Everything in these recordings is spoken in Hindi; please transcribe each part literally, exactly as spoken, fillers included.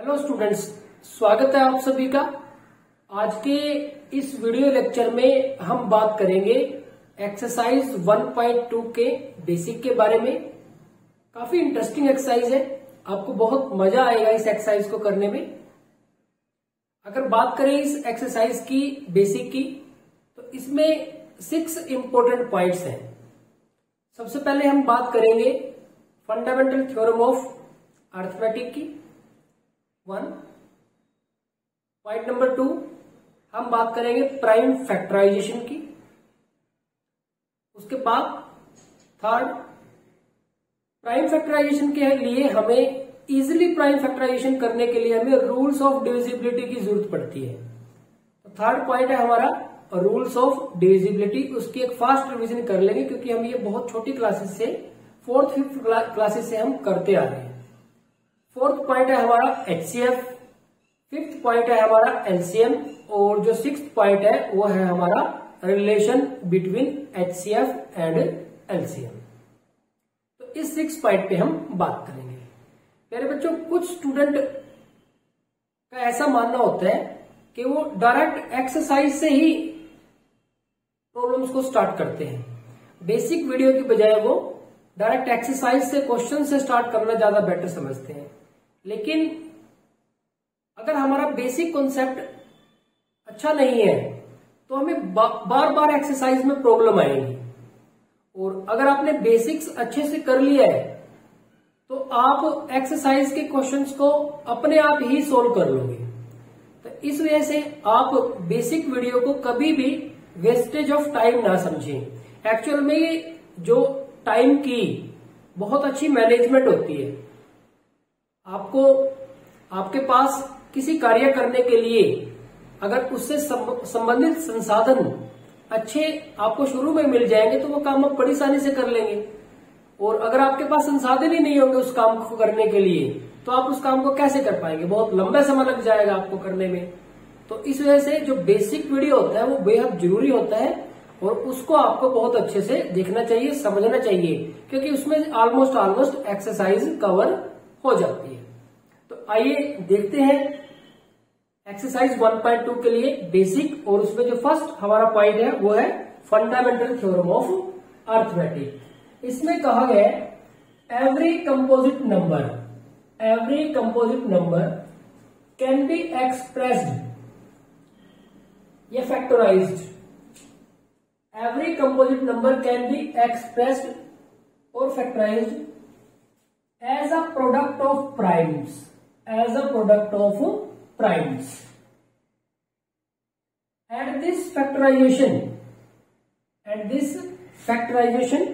हेलो स्टूडेंट्स, स्वागत है आप सभी का। आज के इस वीडियो लेक्चर में हम बात करेंगे एक्सरसाइज वन पॉइंट टू के बेसिक के बारे में। काफी इंटरेस्टिंग एक्सरसाइज है, आपको बहुत मजा आएगा इस एक्सरसाइज को करने में। अगर बात करें इस एक्सरसाइज की बेसिक की, तो इसमें सिक्स इंपॉर्टेंट पॉइंट्स हैं। सबसे पहले हम बात करेंगे फंडामेंटल थ्योरम ऑफ अरिथमेटिक की, वन। पॉइंट नंबर टू, हम बात करेंगे प्राइम फैक्टराइजेशन की। उसके बाद थर्ड, प्राइम फैक्टराइजेशन के लिए हमें इजीली प्राइम फैक्टराइजेशन करने के लिए हमें रूल्स ऑफ डिविजिबिलिटी की जरूरत पड़ती है। तो थर्ड पॉइंट है हमारा रूल्स ऑफ डिविजिबिलिटी। उसकी एक फास्ट रिवीजन कर लेंगे क्योंकि हम ये बहुत छोटी क्लासेस से फोर्थ फिफ्थ क्लासेस से हम करते आ रहे हैं। फोर्थ पॉइंट है हमारा एचसीएफ, फिफ्थ पॉइंट है हमारा एलसीएम, और जो सिक्स्थ पॉइंट है वो है हमारा relation between HCF and LCM. तो इस सिक्स पॉइंट पे हम बात करेंगे। प्यारे बच्चों, कुछ स्टूडेंट का ऐसा मानना होता है कि वो डायरेक्ट एक्सरसाइज से ही प्रॉब्लम्स को स्टार्ट करते हैं। बेसिक वीडियो की बजाय वो डायरेक्ट एक्सरसाइज से, क्वेश्चन से स्टार्ट करना ज्यादा बेटर समझते हैं। लेकिन अगर हमारा बेसिक कॉन्सेप्ट अच्छा नहीं है तो हमें बा, बार बार एक्सरसाइज में प्रॉब्लम आएगी। और अगर आपने बेसिक्स अच्छे से कर लिया है तो आप एक्सरसाइज के क्वेश्चंस को अपने आप ही सोल्व कर लोगे। तो इस वजह से आप बेसिक वीडियो को कभी भी वेस्टेज ऑफ टाइम ना समझें। एक्चुअल में जो टाइम की बहुत अच्छी मैनेजमेंट होती है। आपको आपके पास किसी कार्य करने के लिए अगर उससे संबंधित संसाधन अच्छे आपको शुरू में मिल जाएंगे तो वो काम आप बड़ी आसानी से कर लेंगे। और अगर आपके पास संसाधन ही नहीं होंगे उस काम को करने के लिए तो आप उस काम को कैसे कर पाएंगे? बहुत लंबा समय लग जाएगा आपको करने में। तो इस वजह से जो बेसिक वीडियो होता है वो बेहद जरूरी होता है और उसको आपको बहुत अच्छे से देखना चाहिए, समझना चाहिए, क्योंकि उसमें ऑलमोस्ट ऑलमोस्ट एक्सरसाइज कवर हो जाती है। तो आइए देखते हैं एक्सरसाइज वन पॉइंट टू के लिए बेसिक। और उसमें जो फर्स्ट हमारा पॉइंट है वो है फंडामेंटल थ्योरम ऑफ अरिथमेटिक। इसमें कहा गया है every composite number every composite number can be expressed या factorised. Every composite number can be expressed or factorized as a product of primes, as a product of primes. And this factorization, and this factorization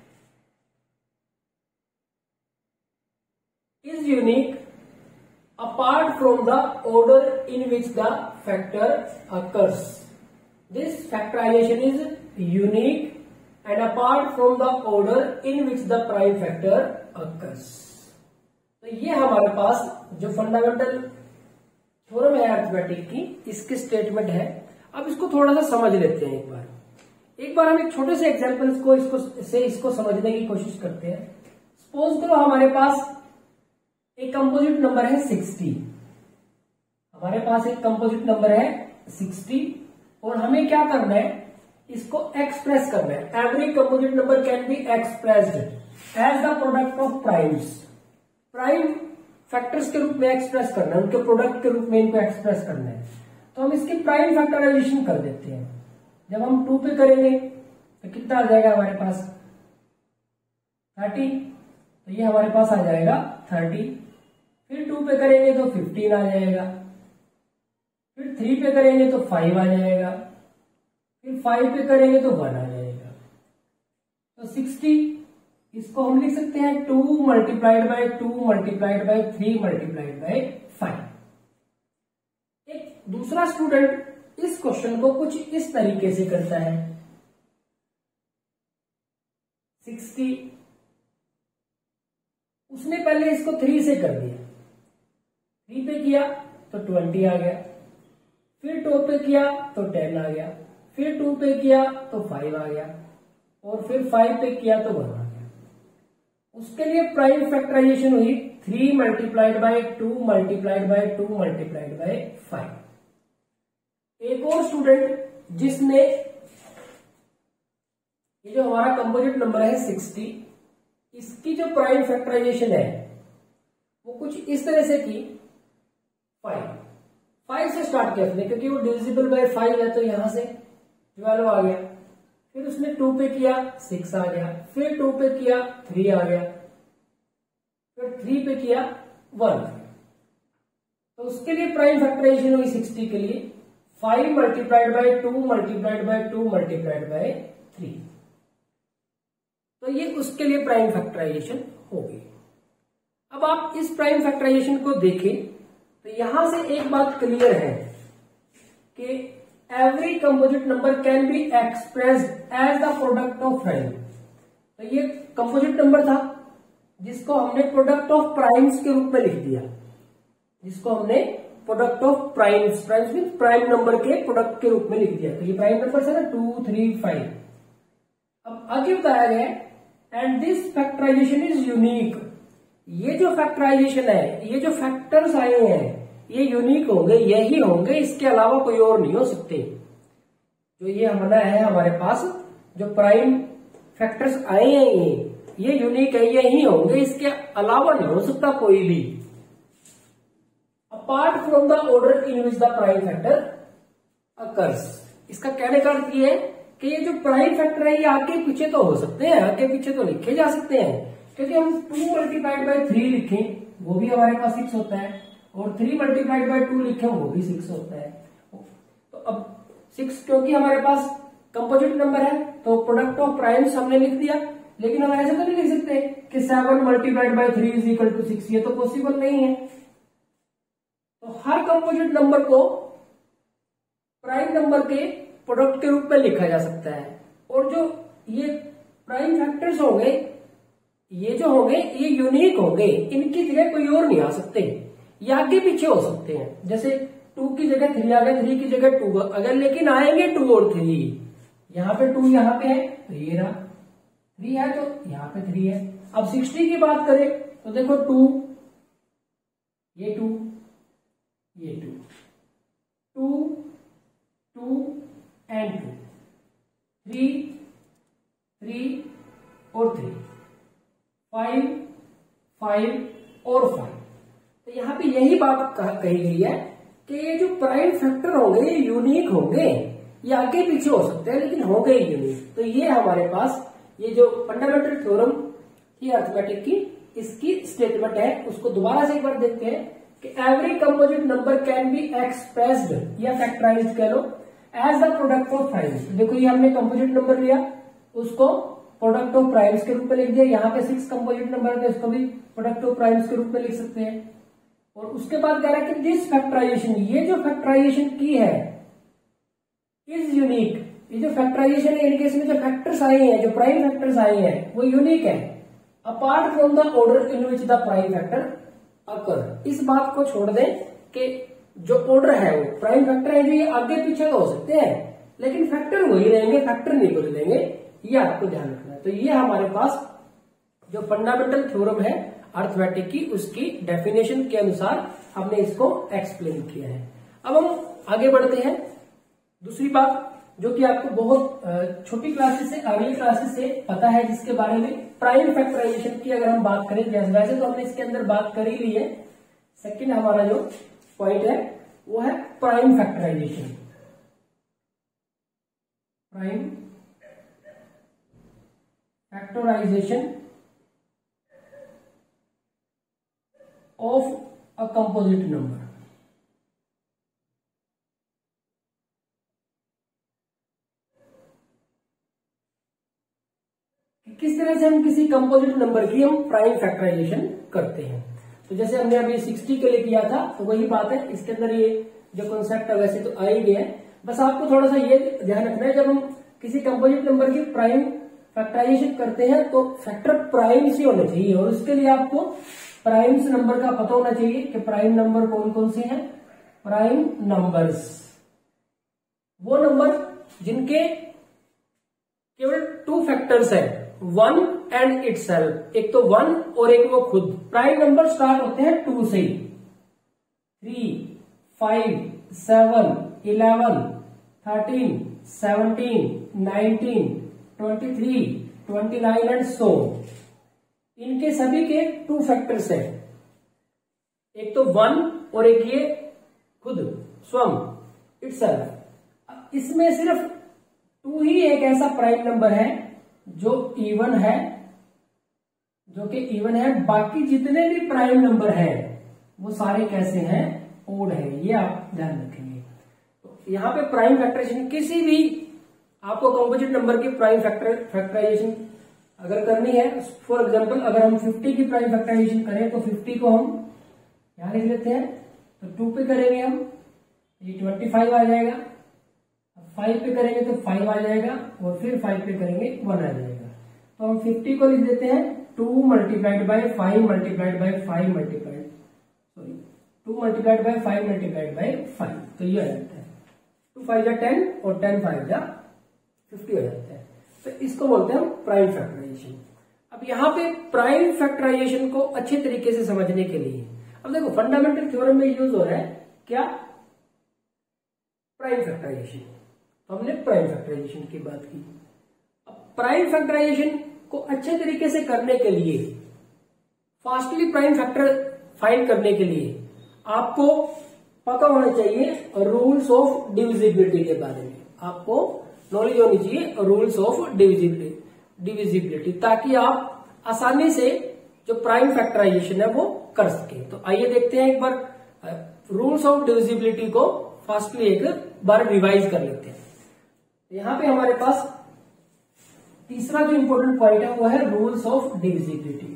is unique apart from the order in which the factor occurs. This factorization is unique and apart from the order in which the prime factor occurs. तो ये हमारे पास जो फंडामेंटल थ्योरम है अरिथमेटिक की, इसकी स्टेटमेंट है। अब इसको थोड़ा सा समझ लेते हैं। एक बार एक बार हम एक छोटे से एग्जांपल्स को इसको से इसको समझने की कोशिश करते हैं। सपोज करो हमारे पास एक कंपोजिट नंबर है सिक्सटी। हमारे पास एक कंपोजिट नंबर है सिक्सटी और हमें क्या करना है, इसको एक्सप्रेस करना है। Every composite number can be expressed as the product of primes. Prime factors के रूप में एक्सप्रेस करना है, उनके प्रोडक्ट के रूप में इनको एक्सप्रेस करना है। तो हम इसकी प्राइम फैक्टराइजेशन कर देते हैं। जब हम टू पे करेंगे तो कितना आ जाएगा हमारे पास? थर्टी। तो ये हमारे पास आ जाएगा थर्टी। फिर टू पे करेंगे तो फिफ्टीन आ जाएगा। फिर थ्री पे करेंगे तो फाइव आ जाएगा। फिर फाइव पे करेंगे तो वन आ जाएगा। तो सिक्सटी, इसको हम लिख सकते हैं two multiplied by two multiplied by three multiplied by five. एक दूसरा स्टूडेंट इस क्वेश्चन को कुछ इस तरीके से करता है। सिक्सटी, उसने पहले इसको थ्री से कर दिया। थ्री पे किया तो ट्वेंटी आ गया। फिर टू पे किया तो टेन आ गया। फिर टू पे किया तो फाइव आ गया। और फिर फाइव पे किया तो वन आ गया। उसके लिए प्राइम फैक्टराइजेशन हुई three multiplied by two multiplied by two multiplied by five. एक और स्टूडेंट जिसने ये जो हमारा कंपोजिट नंबर है सिक्सटी, इसकी जो प्राइम फैक्टराइजेशन है वो कुछ इस तरह से की, फाइव फाइव से स्टार्ट किया उसने, क्योंकि वो डिविजिबल बाय फाइव है तो यहां से ट्वेल्व आ गया। फिर उसने टू पे किया सिक्स आ गया, फिर टू पे किया थ्री आ गया, फिर थ्री पे किया वन। तो उसके लिए प्राइम फैक्टराइजेशन हुई सिक्सटी के लिए five multiplied by two multiplied by two multiplied by three. तो ये उसके लिए प्राइम फैक्टराइजेशन होगी। अब आप इस प्राइम फैक्टराइजेशन को देखें तो यहां से एक बात क्लियर है कि every composite number can be expressed as the product of prime. तो ये कंपोजिट नंबर था जिसको हमने प्रोडक्ट ऑफ प्राइम्स के रूप में लिख दिया, जिसको हमने product of primes, primes mean prime number के प्रोडक्ट के रूप में लिख दिया। तो ये प्राइम नंबर है ना, टू थ्री फाइव। अब आगे बताया गया and this factorisation is unique. ये जो फैक्टराइजेशन है, ये जो फैक्टर्स आए हैं ये यूनिक होंगे, यही होंगे, इसके अलावा कोई और नहीं हो सकते। जो ये हमारा है हमारे पास जो प्राइम फैक्टर्स आए हैं ये ये यूनिक है, यही होंगे, इसके अलावा नहीं हो सकता कोई भी। Apart from the order in which the prime factor occurs. इसका कहने का अर्थ ये है कि ये जो प्राइम फैक्टर है ये आगे पीछे तो हो सकते हैं, आगे पीछे तो लिखे जा सकते हैं, क्योंकि हम टू मल्टीप्लाइड बाई थ्री लिखें वो भी हमारे पास सिक्स होता है, और थ्री मल्टीप्लाइड बाई टू लिखें वो भी सिक्स होता है। तो अब सिक्स क्योंकि हमारे पास कंपोजिट नंबर है तो प्रोडक्ट ऑफ प्राइम्स हमने लिख दिया, लेकिन हम ऐसे तो नहीं लिख सकते कि seven multiplied by three is equal to six, ये तो पॉसिबल नहीं है। तो हर कंपोजिट नंबर को प्राइम नंबर के प्रोडक्ट के रूप में लिखा जा सकता है, और जो ये प्राइम फैक्टर्स होंगे ये जो होंगे ये यूनिक होंगे, इनकी जगह कोई और नहीं आ सकते, ये आगे पीछे हो सकते हैं। जैसे टू की जगह थ्री आ गया, थ्री की जगह टू अगर, लेकिन आएंगे टू और थ्री, यहाँ पे टू यहाँ पे है तो ये रहा, थ्री है तो यहाँ पे थ्री है। अब सिक्सटी की बात करें तो देखो टू, ये टू, ये two, two two and two, three three और थ्री, फाइव फाइव और फाइव। तो यहाँ पे यही बात कही गई है कि ये जो प्राइम फैक्टर होंगे ये यूनिक होंगे, ये आगे पीछे हो सकते हैं लेकिन होंगे ही यूनिक। तो ये हमारे पास ये जो फंडामेंटल थ्योरम थी अर्थमेटिक की, इसकी स्टेटमेंट है, उसको दोबारा से एक बार देखते हैं कि every composite number can be expressed या फैक्टराइज्ड कह लो as the product of primes. देखो ये हमने कंपोजिट नंबर लिया, उसको प्रोडक्ट ऑफ प्राइम्स के रूप में लिख दिया। यहाँ पे सिक्स कंपोजिट नंबर है तो इसको भी प्रोडक्ट ऑफ प्राइम्स के रूप में लिख सकते हैं। और उसके बाद कह रहा है कि दिस फैक्टराइजेशन, ये जो फैक्टराइजेशन की है इज यूनिक। ये जो फैक्टराइजेशन है इनके इसमें जो फैक्टर्स आए हैं, जो प्राइम फैक्टर्स आए हैं वो यूनिक है, apart from the order in which the prime factor occur. इस बात को छोड़ दें कि जो ऑर्डर है वो प्राइम फैक्टर है जो ये आगे पीछे तो हो सकते हैं लेकिन फैक्टर वही रहेंगे, फैक्टर नहीं बदलेंगे, ये आपको ध्यान रखना है। तो ये हमारे पास जो फंडामेंटल थ्योरम है अर्थमेटिक की, उसकी डेफिनेशन के अनुसार हमने इसको एक्सप्लेन किया है। अब हम आगे बढ़ते हैं। दूसरी बात जो कि आपको बहुत छोटी क्लासेस से, अगली क्लासेस से पता है, जिसके बारे में प्राइम फैक्टराइजेशन की अगर हम बात करें, जैसे वैसे तो हमने इसके अंदर बात कर ही ली है। सेकंड हमारा जो पॉइंट है वो है prime factorisation. Prime factorisation of a composite number. किस तरह से हम किसी कंपोजिट नंबर की हम प्राइम फैक्टराइजेशन करते हैं। तो जैसे हमने अभी सिक्सटी के लिए किया था तो वही बात है, इसके अंदर ये जो कॉन्सेप्ट है वैसे तो आ ही गया है। बस आपको थोड़ा सा ये ध्यान रखना है, जब हम किसी कंपोजिट नंबर की प्राइम फैक्टराइजेशन करते हैं तो फैक्टर प्राइम से होने चाहिए, और उसके लिए आपको प्राइम्स नंबर का पता होना चाहिए कि प्राइम नंबर कौन कौन से हैं। प्राइम नंबर्स वो नंबर जिनके केवल टू फैक्टर्स है, वन एंड इटसेल्फ, एक तो वन और एक वो खुद। प्राइम नंबर स्टार्ट होते हैं टू से, three, five, seven, eleven, thirteen, seventeen, nineteen, twenty three, twenty nine and so. इनके सभी के टू फैक्टर्स हैं, एक तो वन और एक ये खुद स्वयं इटसेल्फ। इसमें सिर्फ टू ही एक ऐसा प्राइम नंबर है जो इवन है, जो कि इवन है। बाकी जितने भी प्राइम नंबर है वो सारे कैसे हैं, ओड है। ये आप ध्यान रखेंगे। तो यहाँ पे प्राइम फैक्टराइजेशन, किसी भी आपको कंपोजिट नंबर की प्राइम फैक्टर फैक्टराइजेशन अगर करनी है, फॉर एग्जांपल अगर हम फिफ्टी की प्राइम फैक्टराइजेशन करें तो फिफ्टी को हम यहां लिख लेते हैं, तो टू पे करेंगे हम, ये ट्वेंटी फाइव आ जाएगा। फाइव पे करेंगे तो फाइव आ जाएगा, और फिर फाइव पे करेंगे वन आ जाएगा। तो हम फिफ्टी को लिख देते हैं two multiplied by five multiplied by five multiplied sorry two multiplied by five multiplied by five. तो ये आ जाता है टू फाइव जा टेन और टेन फाइव जा फिफ्टी हो जाता है। तो इसको बोलते हैं हम प्राइम फैक्टराइजेशन। अब यहाँ पे प्राइम फैक्टराइजेशन को अच्छे तरीके से समझने के लिए, अब देखो फंडामेंटल थ्योरम में यूज हो रहा है क्या, प्राइम फैक्टराइजेशन। तो हमने प्राइम फैक्टराइजेशन की बात की। अब प्राइम फैक्टराइजेशन को अच्छे तरीके से करने के लिए, फास्टली प्राइम फैक्टर फाइंड करने के लिए आपको पता होना चाहिए रूल्स ऑफ डिविजिबिलिटी के बारे में। आपको नॉलेज होनी चाहिए रूल्स ऑफ डिविजिबिलिटी डिविजिबिलिटी ताकि आप आसानी से जो प्राइम फैक्टराइजेशन है वो कर सके। तो आइए देखते हैं एक बार रूल्स ऑफ डिविजिबिलिटी को फास्टली एक बार रिवाइज कर लेते हैं। यहां पे हमारे पास तीसरा जो इंपॉर्टेंट पॉइंट है वो है rules of divisibility.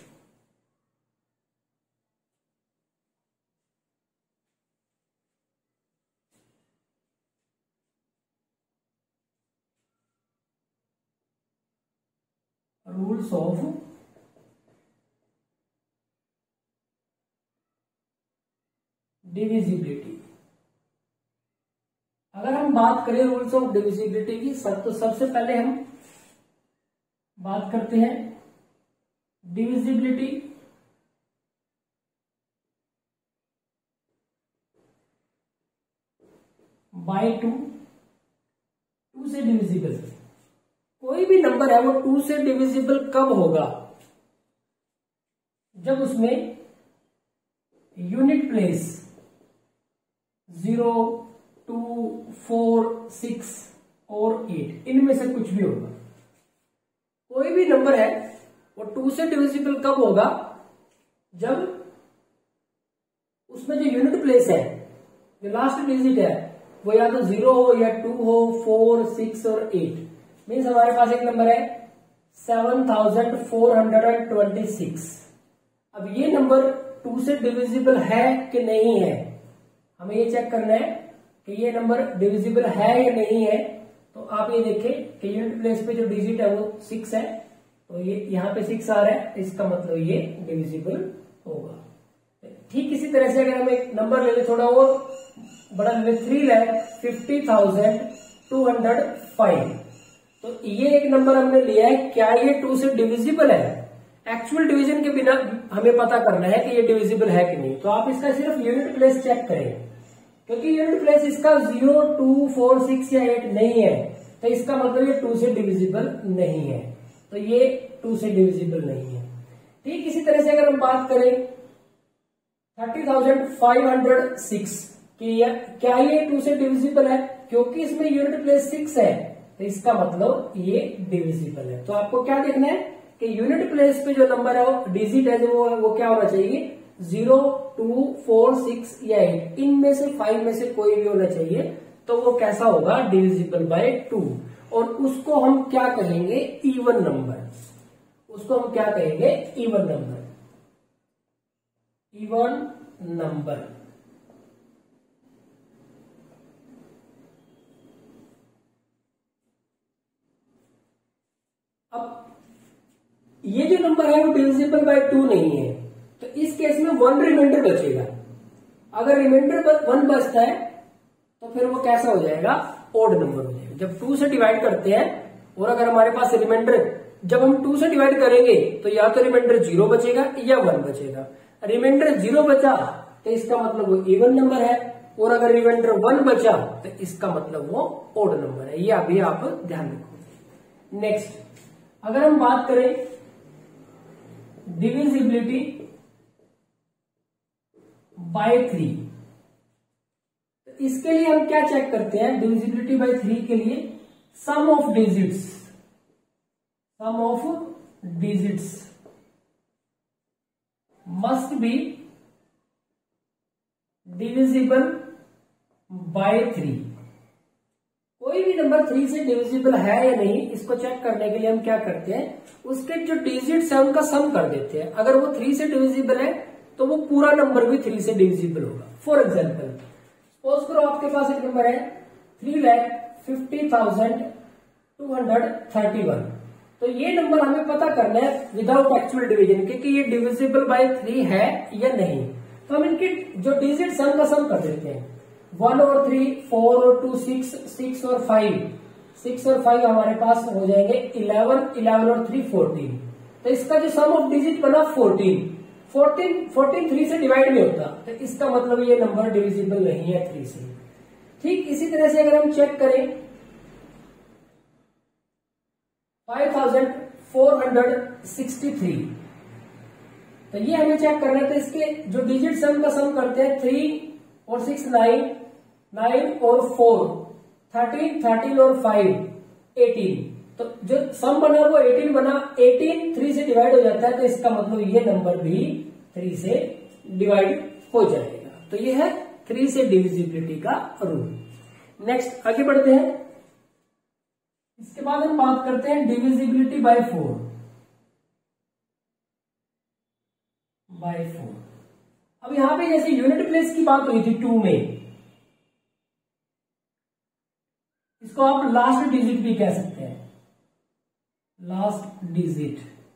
Rules of divisibility. अगर हम बात करें रूल्स ऑफ डिविजिबिलिटी की सब, तो सबसे पहले हम बात करते हैं डिविजिबिलिटी बाय टू। टू से डिविजिबल कोई भी नंबर है वो टू से डिविजिबल कब होगा, जब उसमें unit place zero, two, four, six और एट, इनमें से कुछ भी होगा। कोई भी नंबर है वो टू से डिविजिबल कब होगा, जब उसमें जो यूनिट प्लेस है, जो लास्ट डिजिट है, वो या तो जीरो हो या टू हो, फोर, सिक्स और एट। मीन्स हमारे पास एक नंबर है seven thousand four hundred and twenty six. अब ये नंबर टू से डिविजिबल है कि नहीं है, हमें ये चेक करना है कि ये नंबर डिविजिबल है या नहीं है। तो आप ये देखें कि यूनिट प्लेस पे जो डिजिट है वो सिक्स है, तो ये यहाँ पे सिक्स आ रहा है, इसका मतलब ये डिविजिबल होगा। ठीक इसी तरह से अगर हम एक नंबर ले लें थोड़ा और बड़ा ले लें, three lakh fifty thousand two hundred five. तो ये एक नंबर हमने लिया है, क्या ये टू से डिविजिबल है? एक्चुअल डिवीजन के बिना हमें पता करना है कि ये डिविजिबल है कि नहीं। तो आप इसका सिर्फ यूनिट प्लेस चेक करें, क्योंकि यूनिट प्लेस इसका जीरो, टू, फोर, सिक्स या एट नहीं है, तो इसका मतलब ये टू से डिविजिबल नहीं है। तो ये टू से डिविजिबल नहीं है। ठीक इसी तरह से अगर हम बात करें thirty thousand five hundred six की, क्या ये टू से डिविजिबल है? क्योंकि इसमें यूनिट प्लेस सिक्स है, तो इसका मतलब ये डिविजिबल है। तो आपको क्या देखना है कि यूनिट प्लेस पे जो नंबर है वो डिजिट है जो वो, वो क्या होना चाहिए, जीरो, टू, फोर, सिक्स या एट, इनमें से फाइव में से कोई भी होना चाहिए। तो वो कैसा होगा, डिविजिबल बाय टू। और उसको हम क्या कहेंगे, इवन नंबर। उसको हम क्या कहेंगे, इवन नंबर। इवन नंबर ये जो नंबर है वो डिविजिबल बाय टू नहीं है, तो इस केस में वन रिमाइंडर बचेगा। अगर रिमाइंडर वन बचता है तो फिर वो कैसा हो जाएगा, ओड नंबर हो जाएगा। जब टू से डिवाइड करते हैं और अगर हमारे पास रिमाइंडर जब हम टू से डिवाइड करेंगे तो या तो रिमाइंडर जीरो बचेगा या वन बचेगा। रिमाइंडर जीरो बचा तो इसका मतलब वो इवन नंबर है, और अगर रिमाइंडर वन बचा तो इसका मतलब वो ओड नंबर है। ये अभी आप ध्यान रखो। नेक्स्ट, अगर हम बात करें डिविजिबिलिटी बाय थ्री, तो इसके लिए हम क्या चेक करते हैं? डिविजिबिलिटी बाय थ्री के लिए sum of digits, sum of digits must be divisible by three. कोई भी नंबर थ्री से डिविजिबल है या नहीं, इसको चेक करने के लिए हम क्या करते हैं? उसके जो डिजिट्स है उनका सम कर देते हैं। अगर वो थ्री से डिविजिबल है तो वो पूरा नंबर भी थ्री से डिविजिबल होगा। फॉर एग्जाम्पल, सपोज करो आपके पास एक नंबर है three lakh fifty thousand two hundred thirty one. तो ये नंबर हमें पता करना है विदाउट एक्चुअल डिवीजन के कि ये डिविजिबल बाय थ्री है या नहीं। तो हम इनके जो डिजिट्स हैं उनका सम कर देते हैं। वन और थ्री, फोर और टू सिक्स, सिक्स और फाइव, सिक्स और फाइव हमारे पास हो जाएंगे इलेवन, इलेवन और थ्री फोर्टीन। तो इसका जो सम ऑफ डिजिट बना फोर्टीन, फोर्टीन फोर्टीन थ्री से डिवाइड नहीं होता, तो इसका मतलब ये नंबर डिविजिबल नहीं है थ्री से। ठीक इसी तरह से अगर हम चेक करें five thousand four hundred sixty three, तो ये हमें चेक करना है। तो इसके जो डिजिट सम का सम करते हैं थ्री और सिक्स नाइन, नाइन और फोर थर्टीन, थर्टीन और फाइव एटीन। तो जो सम बना वो एटीन बना, एटीन थ्री से डिवाइड हो जाता है, तो इसका मतलब ये नंबर भी थ्री से डिवाइड हो जाएगा। तो ये है थ्री से डिविजिबिलिटी का रूल। नेक्स्ट आगे बढ़ते हैं। इसके बाद हम बात करते हैं divisibility by four, by four. अब यहां पे जैसे यूनिट प्लेस की बात हुई थी टू में, इसको आप लास्ट डिजिट भी कह सकते हैं, लास्ट डिजिट।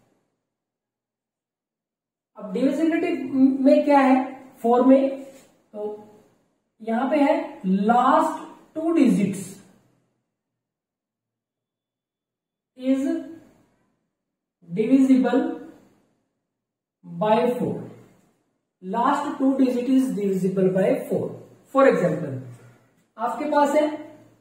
अब डिविजिबिलिटी में क्या है फोर में, तो यहां पे है last two digits is divisible by four. Last two digit is divisible by four. For example, आपके पास है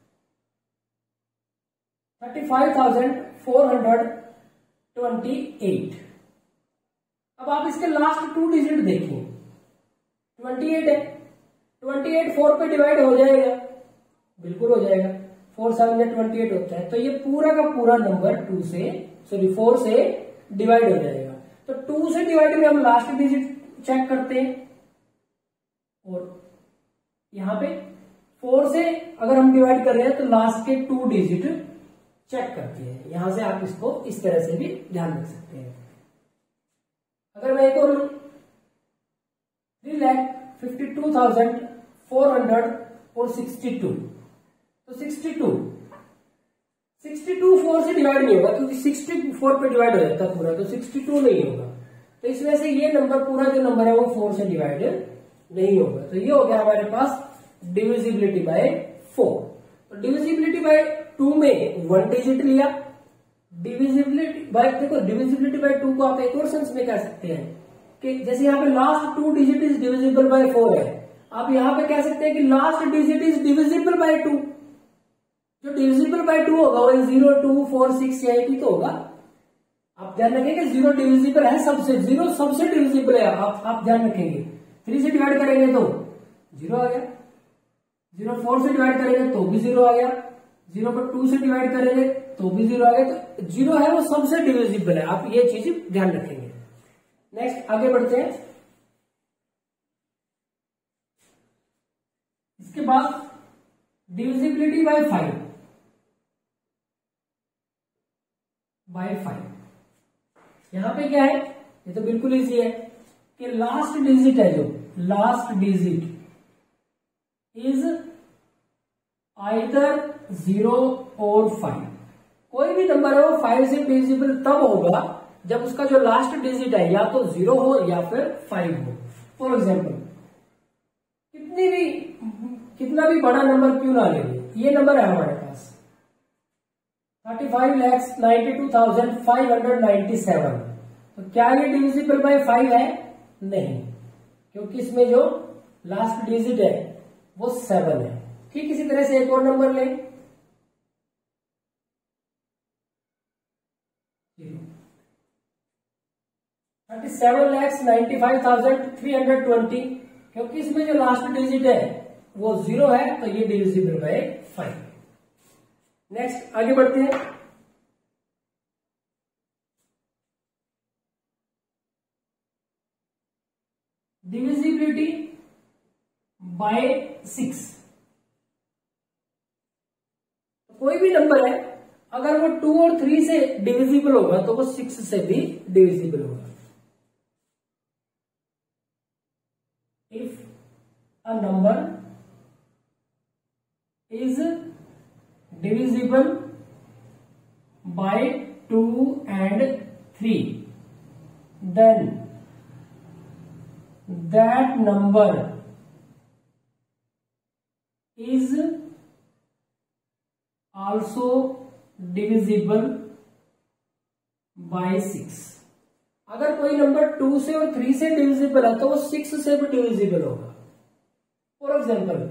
thirty five thousand four hundred twenty eight. अब आप इसके लास्ट टू डिजिट देखें, ट्वेंटी एट है, ट्वेंटी एट फोर पे डिवाइड हो जाएगा, बिल्कुल हो जाएगा, फोर सेवन में ट्वेंटी एट होता है। तो ये पूरा का पूरा नंबर टू से सॉरी फोर से डिवाइड हो जाएगा। तो टू से डिवाइड में हम लास्ट डिजिट चेक करते हैं, और यहां पे फोर से अगर हम डिवाइड कर रहे हैं तो लास्ट के टू डिजिट चेक करते हैं। यहां से आप इसको इस तरह से भी ध्यान रख सकते हैं। अगर मैं एक और three lakh fifty two thousand four hundred और सिक्सटी टू, तो sixty two sixty two four से डिवाइड नहीं होगा क्योंकि सिक्सटी फोर पे डिवाइड हो जाता है पूरा, तो सिक्सटी टू नहीं होगा। तो इस वजह से ये नंबर पूरा जो नंबर है वो फोर से डिवाइड नहीं होगा। तो ये हो गया हमारे पास डिविजिबिलिटी बाय फोर। तो डिविजिबिलिटी बाय टू में वन डिजिट लिया, डिविजिबिलिटी बाय देखो डिविजिबिलिटी बाय टू को आप एक और सेंस में कह सकते हैं कि जैसे यहाँ पे last two digit is divisible by four है, आप यहाँ पे कह सकते हैं कि last digit is divisible by two. जो डिविजिबल बाय टू होगा वो जीरो, टू, फोर, सिक्स या एटी तो होगा। आप ध्यान रखेंगे जीरो डिविजिबल है सबसे, जीरो सबसे डिविजिबल है। आप आप ध्यान रखेंगे थ्री से डिवाइड करेंगे तो जीरो आ गया, जीरो फोर से डिवाइड करेंगे तो भी जीरो आ गया, जीरो को टू से डिवाइड करेंगे तो भी जीरो आ गया। तो जीरो है वो सबसे डिविजिबल है, आप ये चीज ध्यान रखेंगे। नेक्स्ट आगे बढ़ते हैं। इसके बाद divisibility by five, by five. यहां पे क्या है, ये तो बिल्कुल इजी है कि लास्ट डिजिट है, जो last digit is either zero और फाइव। कोई भी नंबर है वो फाइव से डिविजिबल तब होगा जब उसका जो लास्ट डिजिट है या तो जीरो हो या फिर फाइव हो। फॉर एग्जाम्पल, कितनी भी कितना भी बड़ा नंबर क्यों ना ले, ये नंबर है हमारे पास thirty five lakhs ninety two thousand five hundred ninety seven. तो क्या ये डिविजिबल बाय फाइव है? नहीं, क्योंकि इसमें जो लास्ट डिजिट है वो सेवन है। ठीक इसी तरह से एक और नंबर लें, thirty seven lakhs ninety five thousand three hundred twenty, क्योंकि इसमें जो लास्ट डिजिट है वो जीरो है, तो ये डिविजिबल बाय फाइव। नेक्स्ट आगे बढ़ते हैं। Divisibility by six. कोई भी नंबर है अगर वो टू और थ्री से डिविजिबल होगा तो वो सिक्स से भी डिविजिबल होगा। If a number is divisible by two and three, then that number is also divisible by six। अगर कोई नंबर टू से और थ्री से डिविजिबल है तो वो सिक्स से भी डिविजिबल होगा। फॉर एग्जाम्पल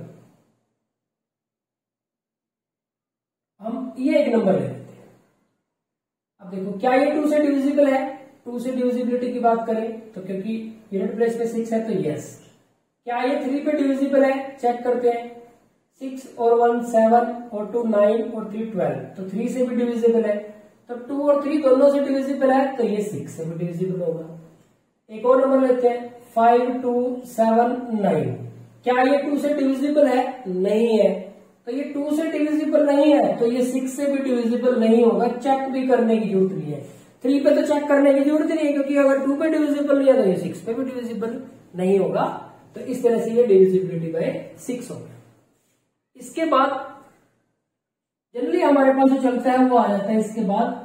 हम ये एक नंबर ले लेते हैं। अब देखो क्या ये टू से डिविजिबल है? टू से डिविजिबिलिटी की बात करें तो क्योंकि यूनिट प्लेस पे सिक्स है तो यस। क्या ये थ्री पे डिविजिबल है? चेक करते हैं। सिक्स और वन सेवन और टू नाइन और थ्री ट्वेल्व, तो थ्री से भी डिविजिबल है। तो टू और थ्री दोनों से डिविजिबल है तो ये सिक्स से भी डिविजिबल होगा। एक और नंबर लेते हैं, फाइव टू सेवन नाइन। क्या ये टू से डिविजिबल है? नहीं है। तो ये टू से डिविजिबल नहीं है तो ये सिक्स से भी डिविजिबल नहीं होगा। चेक भी करने की जरूरत नहीं है। थ्री पे तो चेक करने की जरूरत नहीं है, क्योंकि अगर टू पे डिविजिबल नहीं है तो ये सिक्स पे भी डिविजिबल नहीं होगा। तो इस तरह से ये डिविजिबिलिटी बाय सिक्स होगा। इसके बाद जनरली हमारे पास जो चलता है वो आ जाता है इसके बाद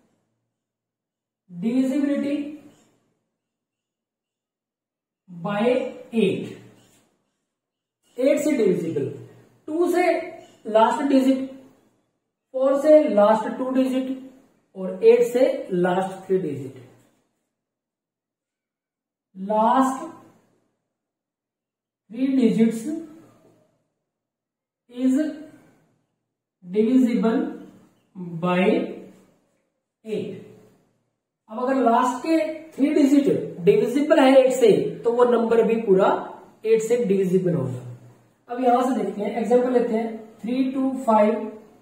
डिविजिबिलिटी बाय एट। एट से डिविजिबल, टू से लास्ट डिजिट, फोर से लास्ट टू डिजिट और एट से last three digit. Last three digits is divisible by eight. अब अगर लास्ट के थ्री डिजिट डिविजिबल है एट से तो वो नंबर भी पूरा एट से डिविजिबल होगा। अब यहां से देखते हैं, एग्जांपल लेते हैं, three two five,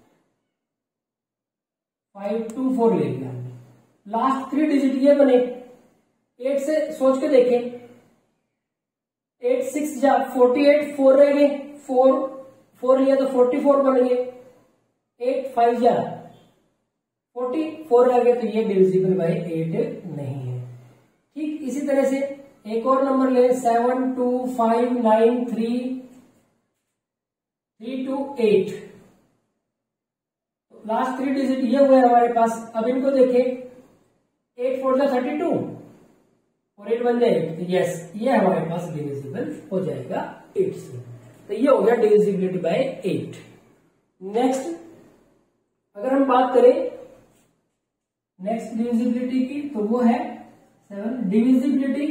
five two four ले लिया हमने। लास्ट थ्री डिजिट ये बने। एट से सोच के देखें, एट सिक्स जा फोर्टी एट, फोर रह गए, फोर फोर लिया तो फोर्टी फोर बन गए। एट फाइव जा फोर्टी फोर रह गए तो ये डिविजिबल बाय एट नहीं है। ठीक इसी तरह से एक और नंबर ले, seven two five nine three three two eight. Last three digit ये हुए हमारे पास। अब इनको देखें, एट फोर जा थर्टी टू और एट वन जा एट, यस ये हमारे पास डिविजिबल हो जाएगा एट से। तो ये हो गया डिविजिबिलिटी बाय एट। नेक्स्ट अगर हम बात करें नेक्स्ट डिविजिबिलिटी की तो वो है सेवन, डिविजिबिलिटी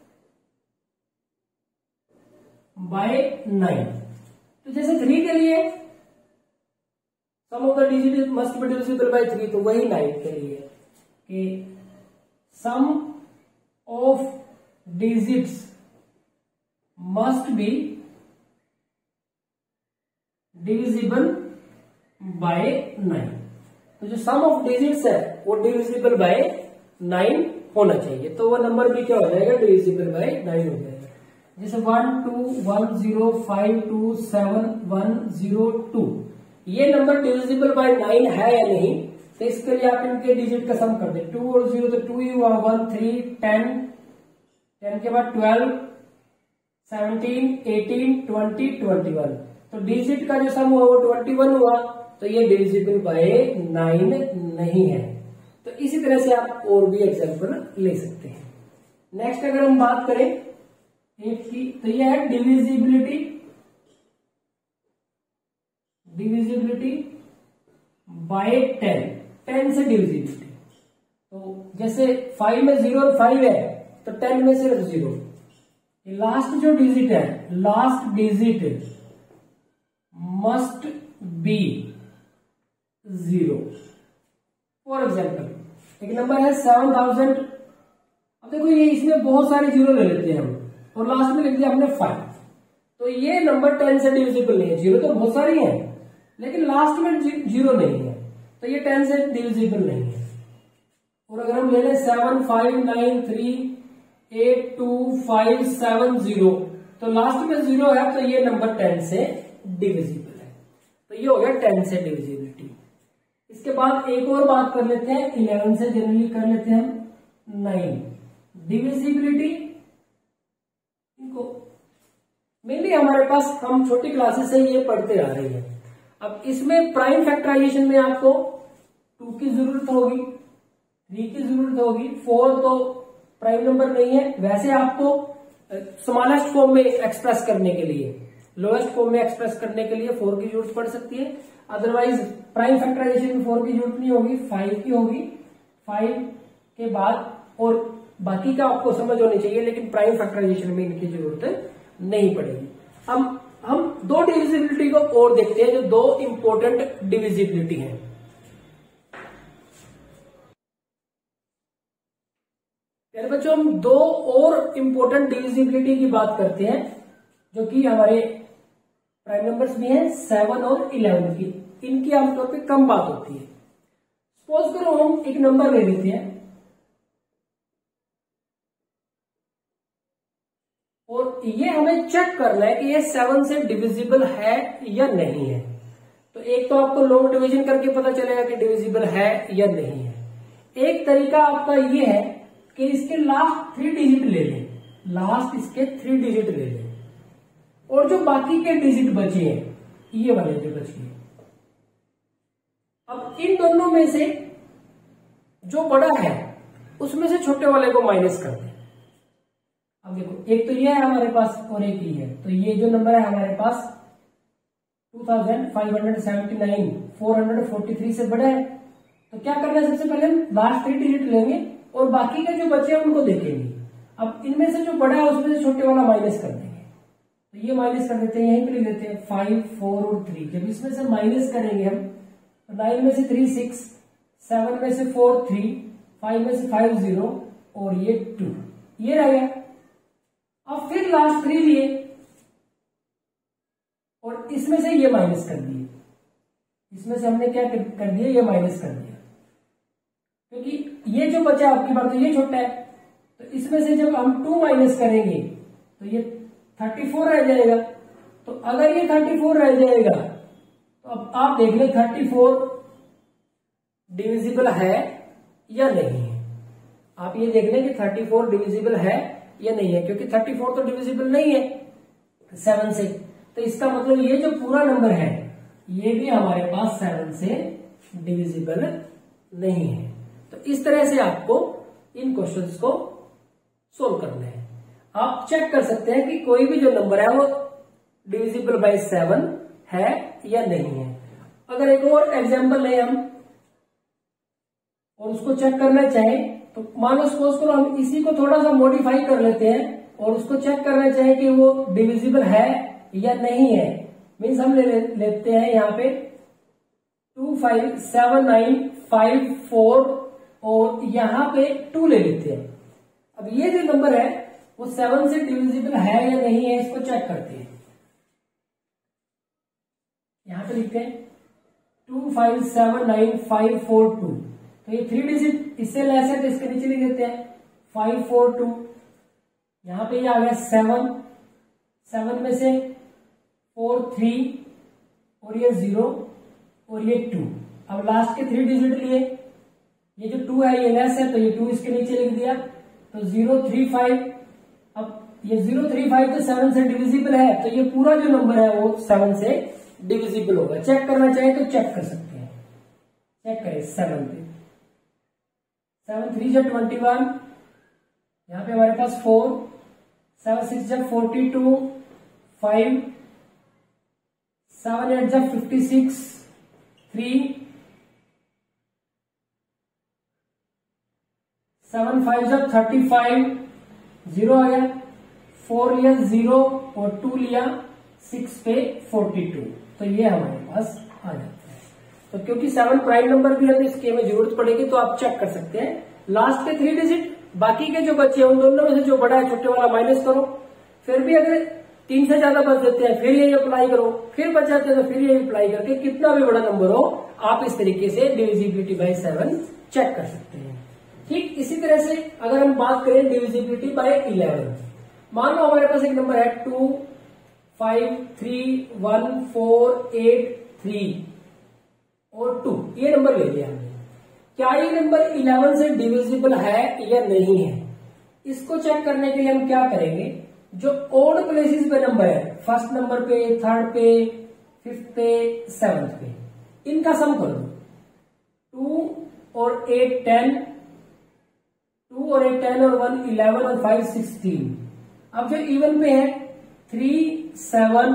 बाय नाइन। तो जैसे थ्री के लिए sum of the digit must be divisible by three, तो वही नाइन के लिए कि sum of digits must be divisible by nine. तो जो सम ऑफ डिजिट्स है वो डिविजिबल बाय नाइन होना चाहिए, तो वो नंबर भी क्या हो जाएगा? डिविजिबल बाय नाइन हो जाएगा। जैसे one two one zero five two seven one zero two, ये नंबर डिविजिबल बाय नाइन है या नहीं, तो इसके लिए आप इनके डिजिट का सम कर दे। टू और जीरो तो टू ही हुआ, वन थ्री टेन, टेन के बाद twelve seventeen eighteen twenty twenty one, तो डिजिट का जो सम हुआ वो ट्वेंटी वन हुआ, तो ये डिविजिबल बाय नाइन नहीं है। तो इसी तरह से आप और भी एग्जाम्पल ले सकते हैं। नेक्स्ट अगर हम बात करें एट की, तो यह है divisibility divisibility by ten. Ten से डिविजिबिलिटी। तो जैसे फाइव में जीरो और फाइव है तो टेन में सिर्फ जीरो। लास्ट जो डिजिट है, last digit must be zero. For example एक नंबर है सेवन थाउजेंड। अब देखो ये इसमें बहुत सारे जीरो ले लेते हैं हम और लास्ट में लिख दिया हमने फाइव, तो ये नंबर टेन से डिविजिबल नहीं है। जीरो तो बहुत सारी है लेकिन लास्ट में जीरो नहीं है, तो ये टेन से डिविजिबल नहीं है। और अगर हम ले लें seven five nine three eight two five seven zero, तो लास्ट में जीरो है, तो ये नंबर टेन से डिविजिबल है। तो ये हो गया टेन से डिविजिबिलिटी। इसके बाद एक और बात कर लेते हैं, इलेवन से जनरली कर लेते हैं हम नाइन। डिविजिबिलिटी इनको मेनली हमारे पास हम छोटी क्लासेस से ये पढ़ते आ रहे हैं। अब इसमें प्राइम फैक्टराइजेशन में आपको टू की जरूरत होगी, थ्री की जरूरत होगी, फोर तो प्राइम नंबर नहीं है। वैसे आपको स्मॉलेस्ट फॉर्म में एक्सप्रेस करने के लिए, लोएस्ट फॉर्म में एक्सप्रेस करने के लिए फोर की जरूरत पड़ सकती है। अदरवाइज प्राइम फैक्टराइजेशन में फोर की जरूरत नहीं होगी, फाइव की होगी। फाइव के बाद और बाकी का आपको समझ होनी चाहिए, लेकिन प्राइम फैक्टराइजेशन में इनकी जरूरत नहीं पड़ेगी। अब हम दो डिविजिबिलिटी को और देखते हैं, जो दो इंपॉर्टेंट डिविजिबिलिटी है। यार बच्चों हम दो और इंपॉर्टेंट डिविजिबिलिटी की बात करते हैं, जो कि हमारे प्राइम नंबर्स भी हैं, सेवन और इलेवन की। इनकी आमतौर पे कम बात होती है। सपोज करो हम एक नंबर ले लेते हैं और ये हमें चेक करना है कि ये सेवन से डिविजिबल है या नहीं है। तो एक तो आपको लॉन्ग डिवीजन करके पता चलेगा कि डिविजिबल है या नहीं है। एक तरीका आपका ये है कि इसके लास्ट थ्री डिजिट ले लें, लास्ट इसके थ्री डिजिट ले लें और जो बाकी के डिजिट बचे हैं, ये वाले जो बचे हैं, अब इन दोनों में से जो बड़ा है उसमें से छोटे वाले को माइनस कर दें। अब देखो एक तो ये है हमारे पास और एक ये है, तो ये जो नंबर है हमारे पास two thousand five hundred seventy nine four hundred forty three से बड़ा है। तो क्या करना है, सबसे पहले हम लास्ट थ्री डिजिट लेंगे और बाकी के जो बचे हैं उनको देखेंगे। अब इनमें से जो बड़ा है उसमें से छोटे वाला माइनस कर देंगे। तो ये माइनस कर देते हैं, यहीं पे लिख देते हैं फाइव फोर और थ्री। जब इसमें से माइनस करेंगे हम, नाइन में से थ्री सिक्स, सेवन में से फोर थ्री, फाइव में से फाइव जीरो और ये टू, ये रह गया। अब फिर लास्ट थ्री लिए और इसमें से ये माइनस कर दिए। इसमें से हमने क्या कर दिया, ये माइनस कर दिया, क्योंकि ये जो बचा आपकी बात, तो ये छोटा है। तो इसमें से जब हम टू माइनस करेंगे तो ये थर्टी फोर रह जाएगा। तो अगर ये थर्टी फोर रह जाएगा तो अब आप देख लें थर्टी फोर डिविजिबल है या नहीं है। आप ये देख लें कि थर्टी फोर डिविजिबल है या नहीं है, क्योंकि थर्टी फोर तो डिविजिबल नहीं है सेवन से। तो इसका मतलब ये जो पूरा नंबर है ये भी हमारे पास सेवन से डिविजिबल नहीं है। तो इस तरह से आपको इन क्वेश्चंस को सोल्व करना है। आप चेक कर सकते हैं कि कोई भी जो नंबर है वो डिविजिबल बाय सेवन है या नहीं है। अगर एक और एग्जांपल लें हम और उसको चेक करना चाहें, तो मान लो सपोज करो हम इसी को थोड़ा सा मॉडिफाई कर लेते हैं और उसको चेक करना चाहें कि वो डिविजिबल है या नहीं है। मीन्स हम ले लेते हैं यहाँ पे two five seven nine five four और यहाँ पे टू ले लेते हैं। अब ये जो नंबर है वो सेवन से डिविजिबल है या नहीं है, इसको चेक करते हैं। यहां पे लिखते हैं two five seven nine five four two, तो ये थ्री डिजिट इससे लेस है तो इसके नीचे लिख देते हैं फाइव फोर टू। यहां पे ये आ गया सेवन, सेवन में से फोर थ्री और ये जीरो और ये टू। अब लास्ट के थ्री डिजिट लिए, ये जो टू है ये लेस है तो ये टू इसके नीचे लिख दिया, तो जीरो थ्री फाइव। अब ये जीरो थ्री फाइव तो सेवन से डिविजिबल है, तो ये पूरा जो नंबर है वो सेवन से डिविजिबल होगा। चेक करना चाहे तो चेक कर सकते हैं। चेक करें सेवन पे, सेवन थ्री जा ट्वेंटी वन, यहाँ पे हमारे पास फोर, सेवन सिक्स जा forty two, five, seven eight जा fifty six, three, seven five जब थर्टी फाइव, जीरो आ गया, फोर लिया जीरो और टू लिया सिक्स पे फोर्टी टू, तो ये हमारे पास आ जाता है। तो क्योंकि सेवन प्राइम नंबर भी हमें इसकी हमें जरूरत पड़ेगी तो आप चेक कर सकते हैं लास्ट के थ्री डिजिट, बाकी के जो बच्चे हैं उन दोनों में से जो बड़ा है छोटे वाला माइनस करो, फिर भी अगर तीन से ज्यादा बच जाते हैं फिर यही अप्लाई करो, फिर बच जाते हैं तो फिर यही अप्लाई करके कितना भी बड़ा नंबर हो आप इस तरीके से डिविजिबिलिटी बाय सेवन चेक कर सकते हैं। ठीक इसी तरह से अगर हम बात करें डिविजिबिलिटी बाय इलेवन, मान लो हमारे पास एक नंबर है two five three one four eight three और टू, ये नंबर ले लिया हमने। क्या ये नंबर इलेवन से डिविजिबल है या नहीं है, इसको चेक करने के लिए हम क्या करेंगे, जो ओड प्लेसेस पे नंबर है, फर्स्ट नंबर पे, थर्ड पे, फिफ्थ पे, सेवंथ पे, इनका सम कर दो। टू और एट टेन, टू और एट टेन और वन इलेवन और फाइव सिक्सटीन। अब जो इवन पे है थ्री सेवन,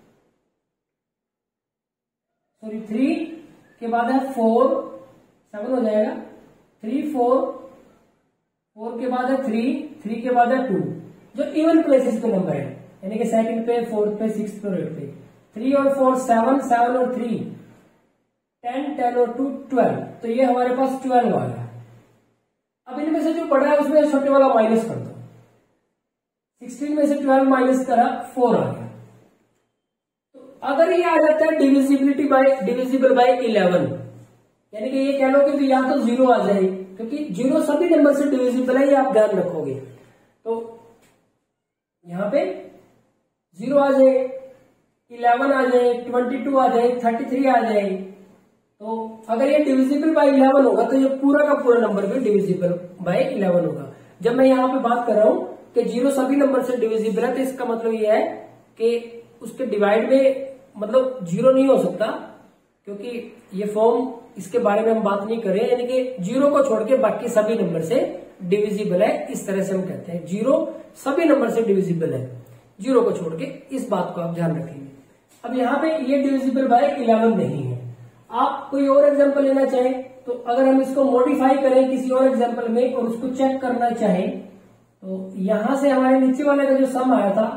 सॉरी थ्री के बाद है फोर, सेवन हो जाएगा, थ्री फोर, फोर के बाद है थ्री, थ्री के बाद है टू, जो इवन प्लेसेस पे नंबर है, यानी कि सेकंड पे, फोर्थ पे, सिक्स पे और एट पे। थ्री और फोर सेवन, सेवन और थ्री टेन, टेन और टू ट्वेल्व, तो ये हमारे पास ट्वेल्व आ गया। अब इनमें से जो बड़ा है उसमें छोटे वाला माइनस कर दो, सिक्सटीन में से ट्वेल्व माइनस करा, फोर आ गया। तो अगर ये आ जाता है divisibility by divisible by eleven, यानी कि ये कह लो कि या तो जीरो आ जाए, क्योंकि जीरो सभी नंबर से डिविजिबल है, ये आप ध्यान रखोगे। तो यहां पे जीरो आ जाए, इलेवन आ जाए, ट्वेंटी टू आ जाए, थर्टी थ्री आ जाए, तो अगर ये डिविजिबल बाय इलेवन होगा तो ये पूरा का पूरा नंबर भी डिविजिबल बाय इलेवन होगा। जब मैं यहाँ पे बात कर रहा हूं कि जीरो सभी नंबर से डिविजिबल है, तो इसका मतलब ये है कि उसके डिवाइड में मतलब जीरो नहीं हो सकता, क्योंकि ये फॉर्म इसके बारे में हम बात नहीं करें, यानी कि जीरो को छोड़ के बाकी सभी नंबर से डिविजिबल है, इस तरह से हम कहते हैं जीरो सभी नंबर से डिविजिबल है, जीरो को छोड़ के, इस बात को आप ध्यान रखेंगे। अब यहाँ पे ये डिविजिबल बाय इलेवन नहीं है। आप कोई और एग्जांपल लेना चाहें तो अगर हम इसको मॉडिफाई करें किसी और एग्जांपल में और उसको चेक करना चाहें, तो यहां से हमारे नीचे वाले का जो सम आया था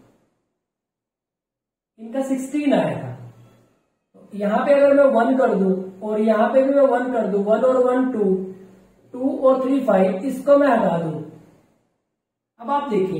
इनका सिक्सटीन आया था, तो यहां पे अगर मैं वन कर दूं और यहां पे भी मैं वन कर दूं, वन और वन टू, टू और थ्री फाइव, इसको मैं हटा दूं। अब आप देखिए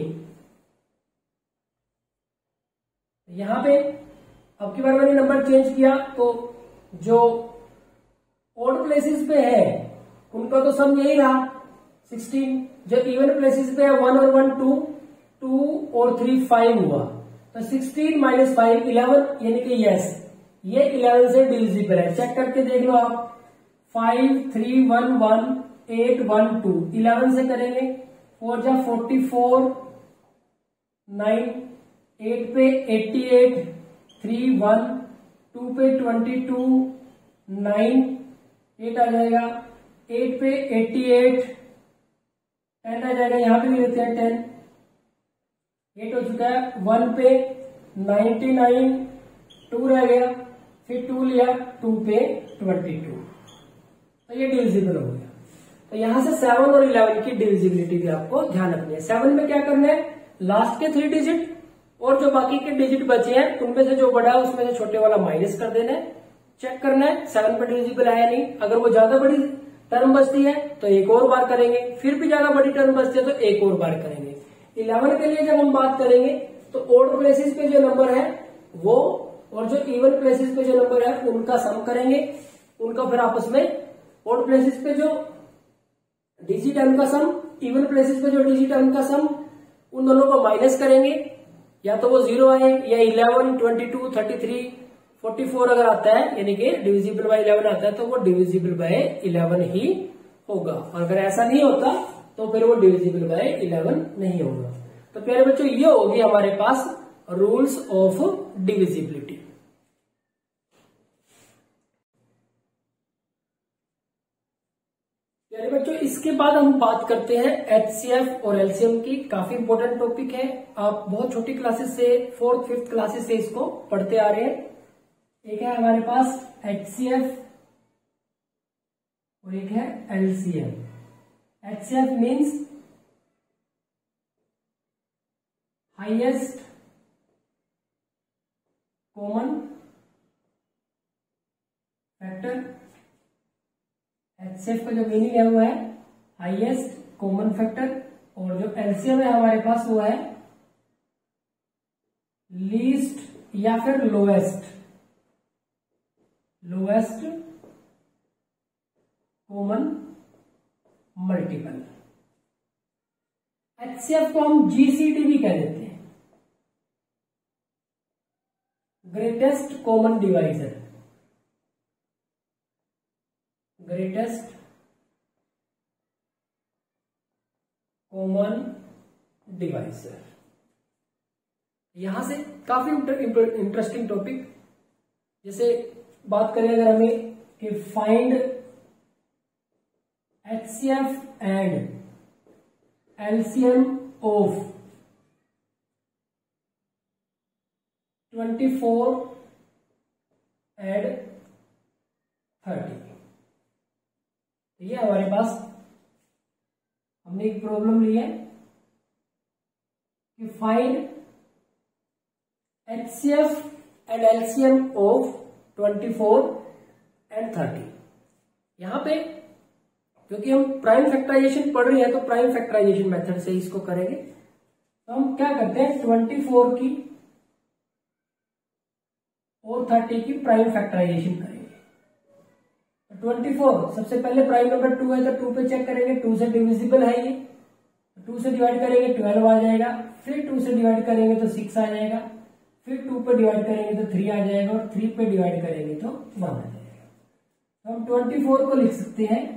यहां पे अब की बार मैंने नंबर चेंज किया, तो जो ओड प्लेसेस पे है उनका तो सम यही रहा सिक्सटीन, जो इवन प्लेसेस पे है वन और वन टू, टू और थ्री फाइव हुआ, तो सिक्सटीन माइनस फाइव इलेवन, यानी कि यस ये इलेवन से डिविजिबल है। चेक करके देख लो आप, five three one one eight one two, eleven से करेंगे, फोर जा फोर्टी फोर, नाइन, एट पे eighty eight, three one, two पे ट्वेंटी टू, नाइन, एट आ जाएगा, एट पे एट्टी एट, टेन आ जाएगा, यहां पे भी लेते हैं टेन, एट हो चुका है, वन पे नाइन्टी नाइन, टू रह गया, फिर टू लिया, टू पे ट्वेंटी टू, तो ये डिविजिबल हो गया। तो यहां से सेवन और इलेवन की डिविजिबिलिटी भी आपको ध्यान रखनी है। सेवन में क्या करना है, लास्ट के थ्री डिजिट और जो बाकी के डिजिट बचे हैं उनमें से जो बड़ा है उसमें से छोटे वाला माइनस कर देना है, चेक करना है सेवन पे डिविजिबल है या नहीं। अगर वो ज्यादा बड़ी टर्म बचती है तो एक और बार करेंगे, फिर भी ज्यादा बड़ी टर्म बचती है तो एक और बार करेंगे। इलेवन के लिए जब हम बात करेंगे तो ओड प्लेसेस पे जो नंबर है वो और जो इवन प्लेसेस पे जो नंबर है उनका सम करेंगे, उनका फिर आपस में ओड प्लेसेस पे जो डिजिट है उनका सम, इवन प्लेसेस पे जो डिजिट है उनका सम, उन दोनों को माइनस करेंगे, या तो वो जीरो आए या eleven, twenty two, thirty three, forty four अगर आता है यानी कि डिविजिबल बाय इलेवन आता है तो वो डिविजिबल बाय इलेवन ही होगा, और अगर ऐसा नहीं होता तो फिर वो डिविजिबल बाय इलेवन नहीं होगा। तो प्यारे बच्चों ये होगी हमारे पास रूल्स ऑफ डिविजिबिलिटी। प्यारे बच्चों इसके बाद हम बात करते हैं एचसीएफ और एलसीएम की। काफी इंपॉर्टेंट टॉपिक है, आप बहुत छोटी क्लासेस से फोर्थ फिफ्थ क्लासेस से इसको पढ़ते आ रहे हैं। एक है हमारे पास एचसीएफ और एक है LCM. H C F means highest common factor. H C F का जो मीनिंग है वो है हाईएस्ट कॉमन फैक्टर, और जो एलसीएम है हमारे पास वो है लीस्ट या फिर lowest lowest common multiple. HCF को हम जीसीडी भी कह देते हैं, greatest common divisor. Greatest common divisor. यहां से काफी इंटरेस्टिंग टॉपिक, जैसे बात करें अगर हमें कि find HCF and LCM of twenty four and thirty. ये हमारे पास हमने एक प्रॉब्लम ली है कि find HCF and LCM of twenty four and thirty. यहां पे क्योंकि हम प्राइम फैक्टराइजेशन पढ़ रहे हैं तो प्राइम फैक्टराइजेशन मेथड से इसको करेंगे। तो हम क्या करते हैं, ट्वेंटी फोर की और थर्टी की प्राइम फैक्टराइजेशन करेंगे। ट्वेंटी फोर सबसे पहले प्राइम नंबर टू है तो टू पे चेक करेंगे, टू से डिविजिबल है ये, टू से डिवाइड करेंगे ट्वेल्व आ जाएगा, फिर टू से डिवाइड करेंगे तो सिक्स आ जाएगा, फिर टू पे डिवाइड करेंगे तो थ्री आ जाएगा, और थ्री पे डिवाइड करेंगे तो वन आ जाएगा। तो हम ट्वेंटी फोर को लिख सकते हैं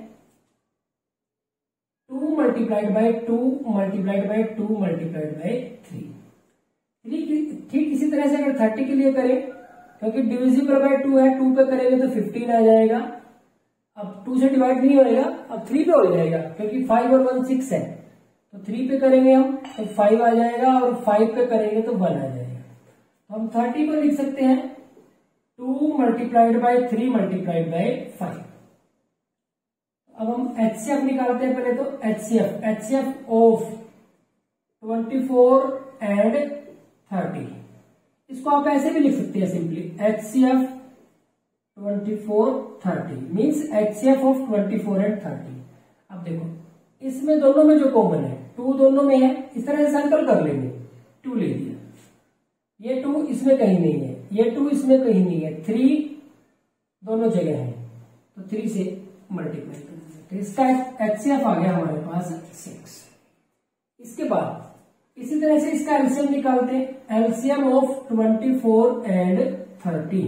two multiplied by two multiplied by two multiplied by three. ठीक इसी तरह से अगर थर्टी के लिए करें, क्योंकि डिविजिबल बाई टू है, टू पे करेंगे तो फिफ्टीन आ जाएगा। अब टू से डिवाइड नहीं होएगा, अब थ्री पे हो जाएगा, क्योंकि फाइव और वन सिक्स है, तो थ्री पे करेंगे हम तो फाइव आ जाएगा, और फाइव पे करेंगे तो वन आ जाएगा। तो हम थर्टी को लिख सकते हैं two multiplied by three multiplied by five. अब हम एचसीएफ निकालते हैं पहले, तो HCF HCF of twenty four and thirty. इसको आप ऐसे भी लिख सकते हैं simply, HCF twenty four thirty means HCF of twenty four and thirty. अब देखो इसमें दोनों में जो कॉमन है, टू दोनों में है, इस तरह से सर्कल कर लेंगे, टू ले लिया, ये टू इसमें कहीं नहीं है, ये टू इसमें कहीं नहीं है, थ्री दोनों जगह है, तो थ्री से मल्टीप्लाई कर देंगे, तो इसका एचसीएफ आ गया हमारे पास सिक्स। इसके बाद इसी तरह से इसका एलसीएम निकालते हैं, LCM of twenty four and thirty.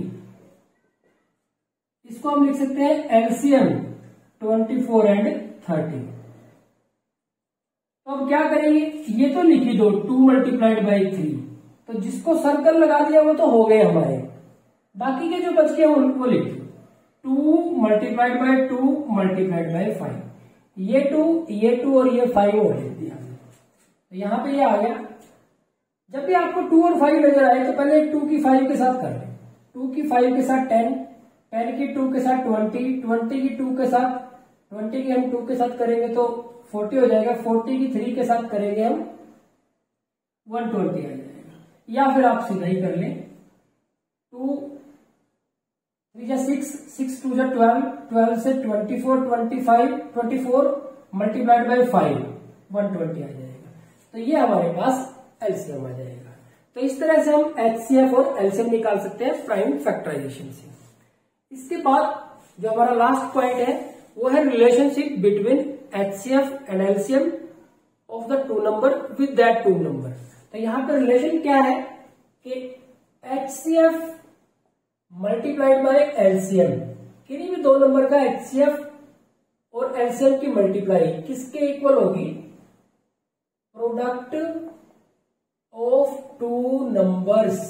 इसको हम लिख सकते हैं LCM twenty four and thirty. तो अब क्या करेंगे, ये तो लिख ही दो टू मल्टीप्लाइड बाई थ्री, तो जिसको सर्कल लगा दिया वो तो हो गए हमारे, बाकी के जो बच गए वो लिख दो, two multiplied by two multiplied by five. ये टू ये टू और ये फाइव और लिख दिया, तो यहां पे ये आ गया। जब भी आपको टू और फाइव नजर आए तो पहले टू की फाइव के साथ कर लें, टू की फाइव के साथ टेन, टेन की टू के साथ ट्वेंटी, ट्वेंटी की टू के साथ, ट्वेंटी की हम टू के साथ करेंगे तो फोर्टी हो जाएगा, फोर्टी की थ्री के साथ करेंगे हम वन ट्वेंटी आ जाएगा। या फिर आप सीधा ही कर लें, टू थ्री जा सिक्स, सिक्स टू जा ट्वेल्व, ट्वेल्व से twenty four, twenty five, twenty four multiplied by five, one twenty आ जाएगा। तो ये हमारे पास एलसीएम आ जाएगा। तो इस तरह से हम एचसीएफ और एलसीएम निकाल सकते हैं प्राइम फैक्टराइजेशन से। इसके बाद जो हमारा लास्ट पॉइंट है वो है relationship between HCF and LCM of the two number with that two number. तो यहां पर रिलेशन क्या है कि एचसीएफ मल्टीप्लाइड बाय एलसीएम, किन्हीं भी दो नंबर का एचसीएफ और एलसीएम की मल्टीप्लाई किसके इक्वल होगी, product of two numbers,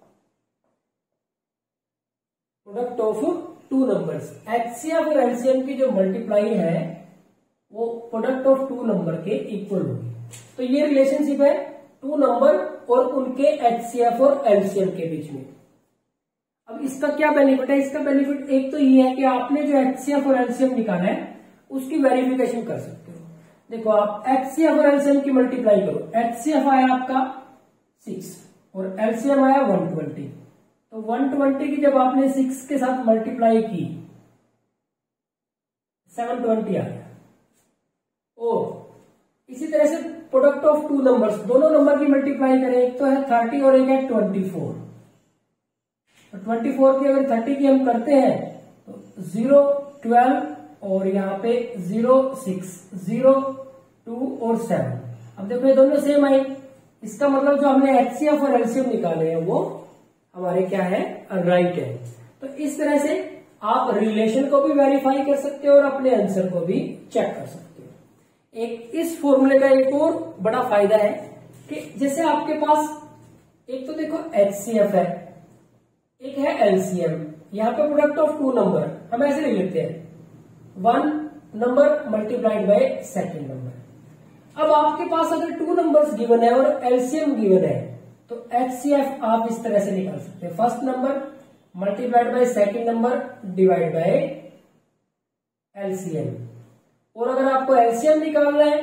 product of two numbers. HCF और एलसीएम की जो मल्टीप्लाई है वो प्रोडक्ट ऑफ टू नंबर के इक्वल होगी। तो ये रिलेशनशिप है टू नंबर और उनके एचसीएफ और एलसीएम के बीच में। अब इसका क्या बेनिफिट है, इसका बेनिफिट एक तो ये है कि आपने जो एचसीएफ और एलसीएम निकाला है उसकी वेरिफिकेशन कर सकते हो। देखो आप एचसीएफ और एलसीएम की मल्टीप्लाई करो, एचसीएफ आया आपका सिक्स और एलसीएम आया वन ट्वेंटी। तो वन ट्वेंटी की जब आपने सिक्स के साथ मल्टीप्लाई की सेवन ट्वेंटी आ गया। और इसी तरह से प्रोडक्ट ऑफ टू नंबर्स, दोनों नंबर की मल्टीप्लाई करें, एक तो है थर्टी और एक है ट्वेंटी फोर। तो ट्वेंटी फोर की अगर थर्टी की हम करते हैं तो जीरो ट्वेल्व और यहाँ पे जीरो सिक्स, जीरो टू और सेवन। अब देखो ये दोनों सेम आई, इसका मतलब जो हमने एचसीएफ और एलसीएम निकाले हैं वो हमारे क्या है, राइट है। तो इस तरह से आप रिलेशन को भी वेरीफाई कर सकते हो और अपने आंसर को भी चेक कर सकते हो। एक इस फॉर्मूले का एक और बड़ा फायदा है कि जैसे आपके पास एक तो देखो एचसीएफ है, एक है एलसीएम, यहाँ पे प्रोडक्ट ऑफ टू नंबर हम ऐसे लिख लेते हैं, one number multiplied by second number. अब आपके पास अगर टू नंबर्स गिवन है और एलसीएम गिवन है तो एचसीएफ आप इस तरह से निकाल सकते हैं, first number multiplied by second number divide by LCM. और अगर आपको एलसीएम निकालना है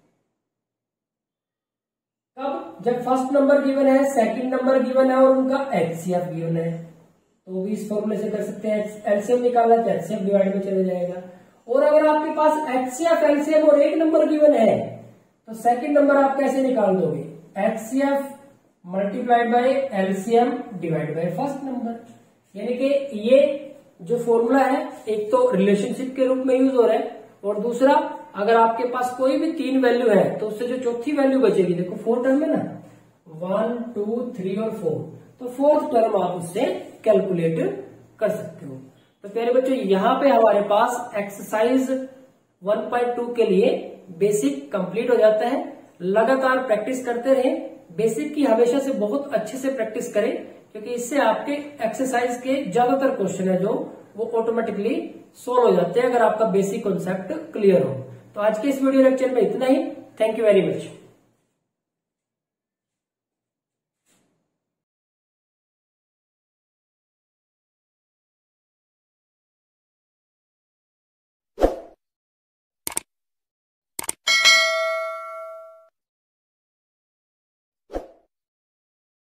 कब, जब फर्स्ट नंबर गिवन है, सेकंड नंबर गिवन है और उनका एचसीएफ गिवन है, तो भी इस फॉर्मूले से कर सकते हैं। एलसीएम निकालना है तो एचसीएफ डिवाइड में चले जाएगा। और अगर आपके पास एचसीएफ एलसीएम और एक नंबर गिवन है तो सेकंड नंबर आप कैसे निकाल दोगे, HCF multiplied by LCM divide by first number. यानी कि ये जो फॉर्मूला है एक तो रिलेशनशिप के रूप में यूज हो रहा है और दूसरा अगर आपके पास कोई भी तीन वैल्यू है तो उससे जो चौथी वैल्यू बचेगी, देखो फोर टर्म है ना, वन टू थ्री और फोर, तो फोर्थ टर्म आप उससे कैलकुलेट कर सकते हो। तो प्यारे बच्चों यहाँ पे हमारे पास एक्सरसाइज वन पॉइंट टू के लिए बेसिक कंप्लीट हो जाता है। लगातार प्रैक्टिस करते रहें, बेसिक की हमेशा से बहुत अच्छे से प्रैक्टिस करें क्योंकि इससे आपके एक्सरसाइज के ज्यादातर क्वेश्चन है जो वो ऑटोमेटिकली सोल्व हो जाते हैं अगर आपका बेसिक कॉन्सेप्ट क्लियर हो। तो आज के इस वीडियो लेक्चर में इतना ही। Thank you very much.